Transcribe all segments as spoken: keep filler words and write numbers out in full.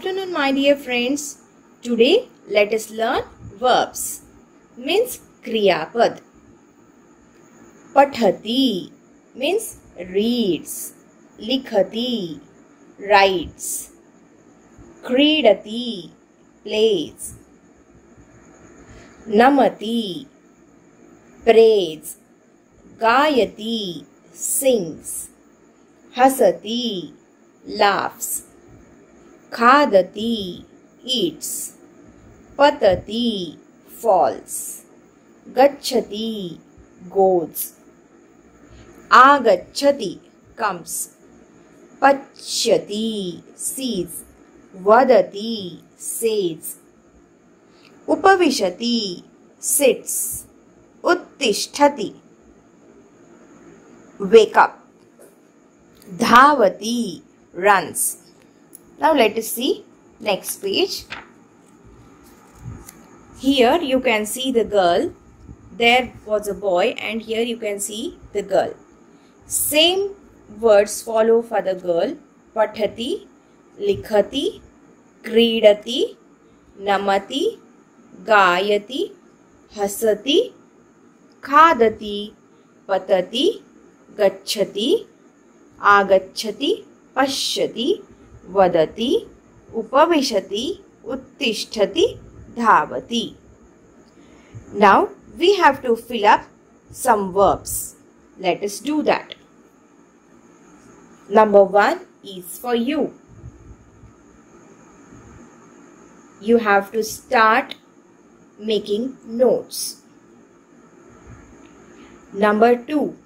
afternoon, my dear friends. Today let us learn verbs. Means Kriya Pad. Pathati means reads. Likhati writes. Kridati plays. Namati prays. Gayati sings. Hasati laughs. Khadati eats. Patati falls. Gacchati goes. Agacchati comes. Pachyati sees. Vadati says. Upavishati sits. Uttisthati wake up. Dhavati runs. Now let us see next page. Here you can see the girl. There was a boy and here you can see the girl. Same words follow for the girl. Pathati, likhati, kridati, namati, gayati, hasati, khadati, patati, gacchati, agacchati, pashyati, vadati, upavishati, uttisthati, dhavati. Now we have to fill up some verbs. Let us do that. Number one is for you. You have to start making notes. Number two.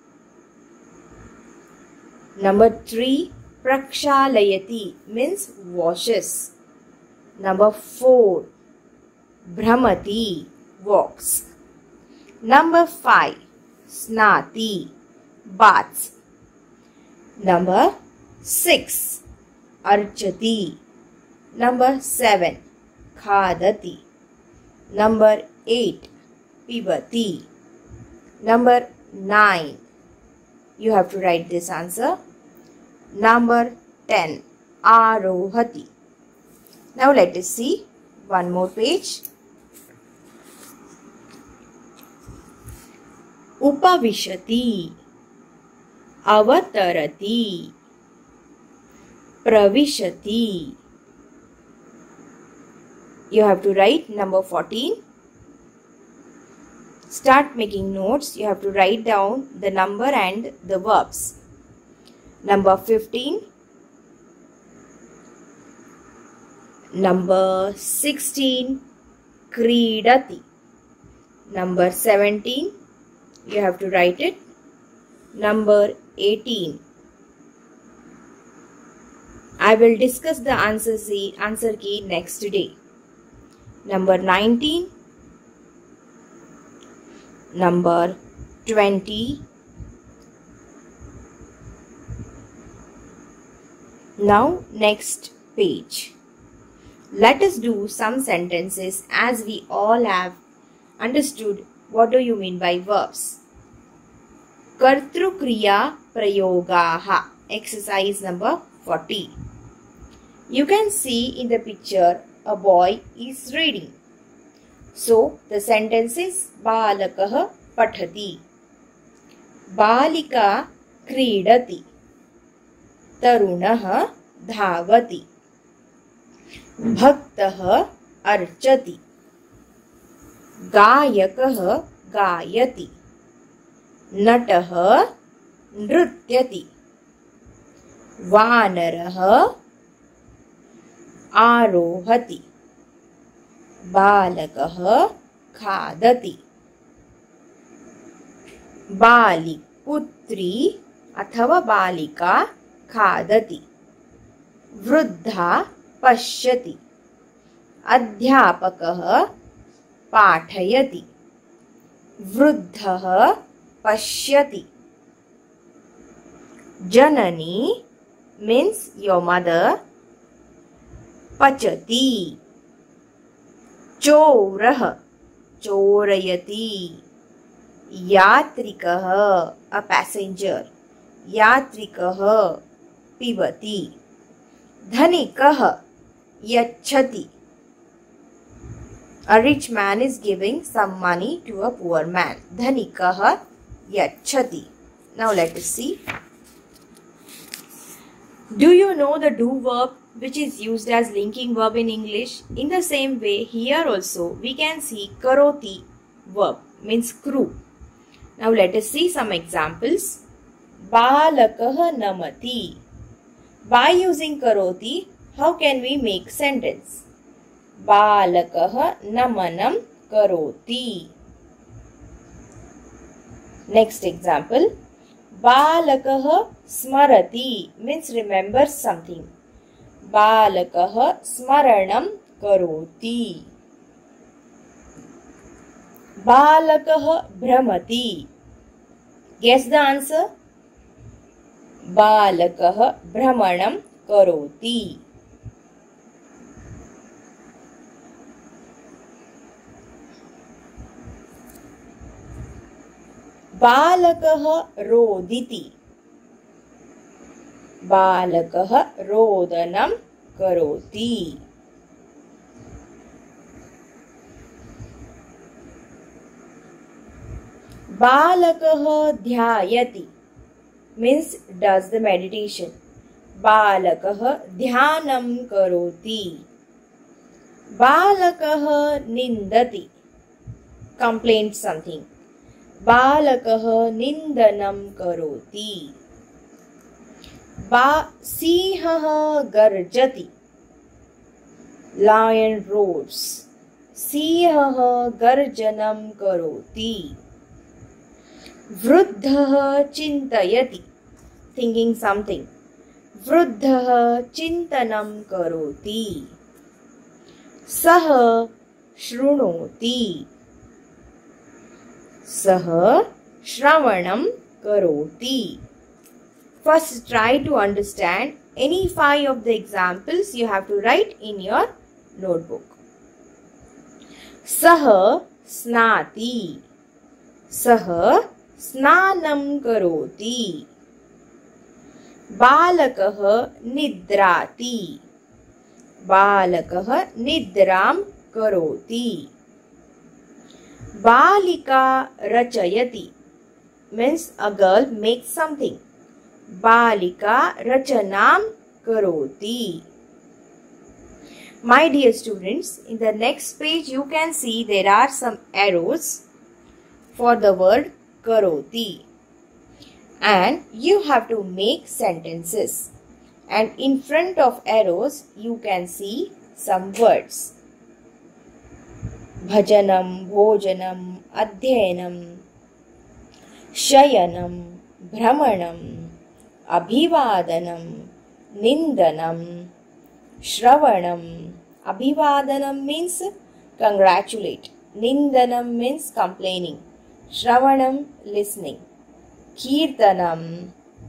Number three, prakshalayati means washes. Number four, bhramati walks. Number five, snati baths. Number six, archati. Number seven, khadati. Number eight, pibati. Number nine, you have to write this answer. Number ten, arohati. Now let us see one more page. Upavishati, avatarati, pravishati. You have to write number fourteen. Start making notes. You have to write down the number and the verbs. Number fifteen. Number sixteen. Kridati. Number seventeen. You have to write it. Number eighteen. I will discuss the answer key, answer key next day. Number nineteen. Number twenty. Now next page. Let us do some sentences as we all have understood what do you mean by verbs. Kartru kriya prayogaha. Exercise number forty. You can see in the picture a boy is reading. So the sentence is balakah pathati. Balika kridati. Tarunah dhavati. Bhaktah archati. Gayakah gayati. Natah nrutyati. Vanarah arohati. Balakah khadati. Bali putri अथवा बालिका खादति. वृद्धा पश्यति. अध्यापकः पाठयति. वृद्धः पश्यति. जननी means your mother. पचति. चोरः चोरयति. यात्रिकः a passenger. यात्रिकः पिबति. धनिकः yachati. A rich man is giving some money to a poor man. Dhanikah yachati. Now let us see. Do you know the do verb which is used as linking verb in English? In the same way, here also we can see karoti verb, means crew. Now let us see some examples. Balakah namati. By using karoti, how can we make sentence? Balakah namanam karoti. Next example. Balakah smarati means remembers something. Balakah smaranam karoti. Balakah bhramati. Guess the answer. Balakah bhramanam karoti. Balakah roditi. Balakah rodanam karoti. Balakah dhyayati means does the meditation. Balakah dhyanam karoti. Balakah nindati complains something. Balakah nindanam karoti. Ba Sihah garjati. Lion roars. Sihah garjanam karoti. Vruddhah chintayati. Thinking something. Vruddhah chintanam karoti. Sah shrunoti. Sah shravanam karoti. First, try to understand any five of the examples you have to write in your notebook. Sah snati. Sah snanam karoti. Balakah nidrati. Balakah nidram karoti. Balika rachayati means a girl makes something. Balika rachanam karoti. My dear students, in the next page you can see there are some arrows for the word karoti. And you have to make sentences. And in front of arrows you can see some words. Bhajanam, bhojanam, adhyayanam, shayanam, bhramanam, abhivadanam, nindanam, shravanam. Abhivadanam means congratulate. Nindanam means complaining. Shravanam listening. Kirtanam,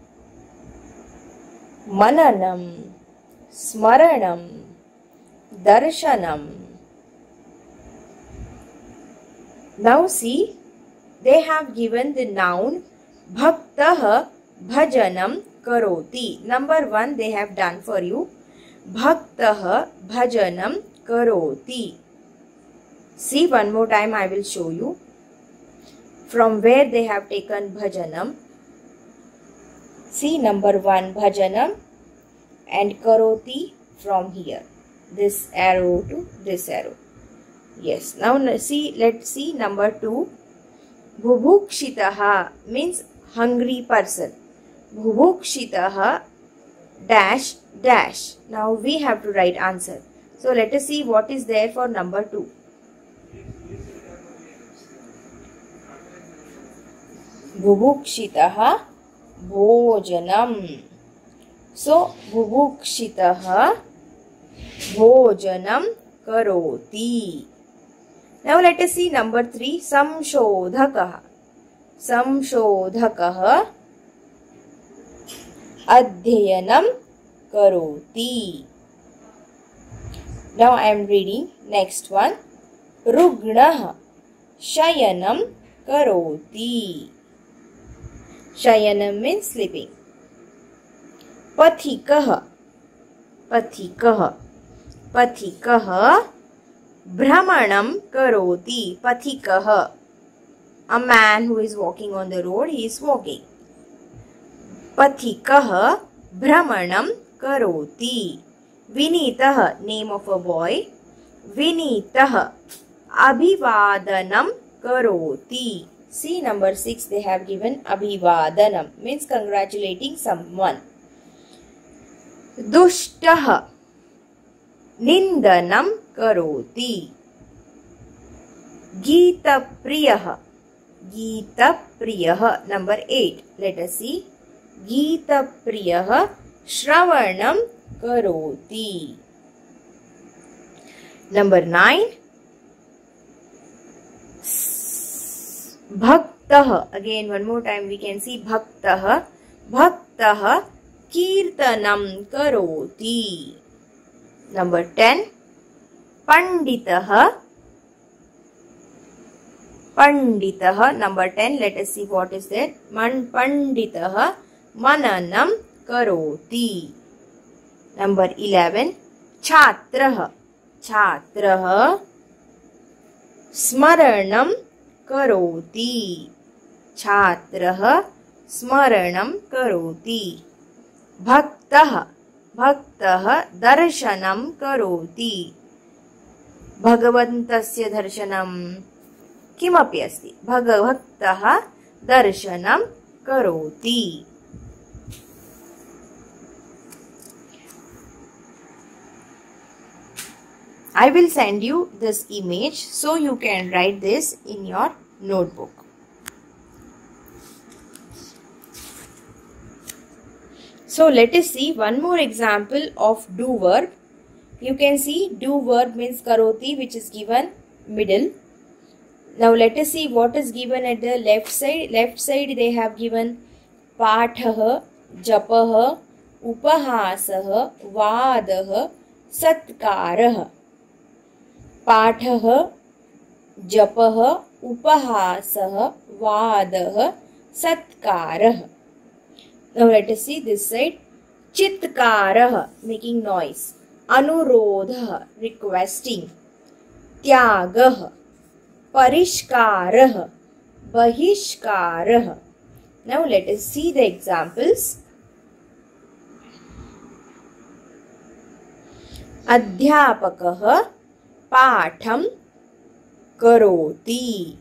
mananam, smaranam, darshanam. Now see, they have given the noun bhaktah bhajanam karoti. Number one they have done for you. Bhaktah bhajanam karoti. See, one more time I will show you. From where they have taken bhajanam. See, number one bhajanam and karoti from here. This arrow to this arrow. Yes. Now see, let's see number two. Bhubhukshitaha means hungry person. Bhubhukshitaha dash dash. Now we have to write answer. So let us see what is there for number two. Bhubhukshitaha bhojanam. So bhubhukshitaha bhojanam karoti. Now let us see number three. Samshodhakaha. Samshodhakaha adhyayanam karoti. Now I am reading next one. Rugnaha shayanam karoti. Shayanam means sleeping. Pathikaha. Pathikaha पथिकः भ्रमणं करोति. पथिकः, a man who is walking on the road, he is walking. पथिकः भ्रमणं करोति. विनीतः, name of a boy. विनीतः अभिवादनं करोति. See number six, they have given अभिवादनम means congratulating someone. दुष्टः निंदनं करोति. गीतप्रियः, गीतप्रियः number eight. Let us see. गीतप्रियः श्रवणं करोति. Number nine. भक्तः, again one more time we can see भक्तः. भक्तः कीर्तनं करोति. Number ten. पंडितः, पंडितः number ten. Let us see what is that. मन पंडितः मननं करोति. Number eleven. छात्रः, छात्रः स्मरणं करोति. छात्रः स्मरणं करोति. भक्तः, भक्तः दर्शनं करोति. भगवन्तस्य दर्शनं किमपि अस्ति. भगवतः दर्शनं करोति. I will send you this image so you can write this in your notebook. So let us see one more example of do verb. You can see do verb means karoti, which is given middle. Now let us see what is given at the left side. Left side they have given pathah, japah, upahasah, vadah, satkarah. पाठः जपः उपहासः वादः सत्कारः. Now let us see this side. चित्कारः making noise. अनुरोधः requesting. त्यागः. परिष्कारः बहिष्कारः. Now let us see the examples. अध्यापकः पाठं करोति.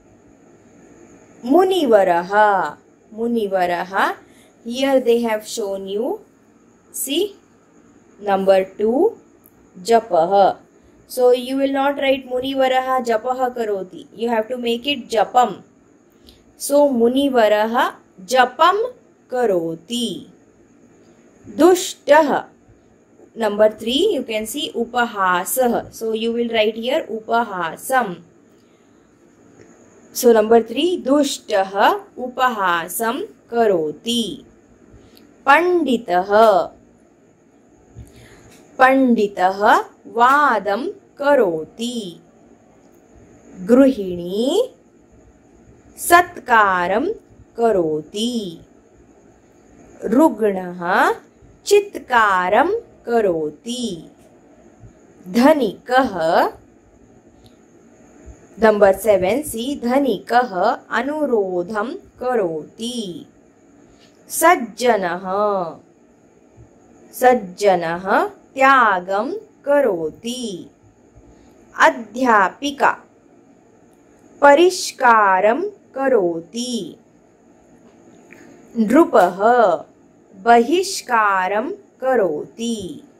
मुनिवरः, मुनिवरः. Here they have shown you. See number two. Japah. So you will not write munivarah japah karoti. You have to make it japam. So munivarah japam karoti. Dushtah. Number three, you can see upahasah. So you will write here upahasam. So number three, dushtah upahasam karoti. Panditah. Panditah vadam karoti. Gruhini satkaram karoti. Rugnah चित्कारं करोति. धनिकः. Number seven सी. धनिकः अनुरोधं करोति. सज्जनः. सज्जनः त्यागं करोति. अध्यापिका परिष्कारं करोति. नृपः बहिष्कारं करोति.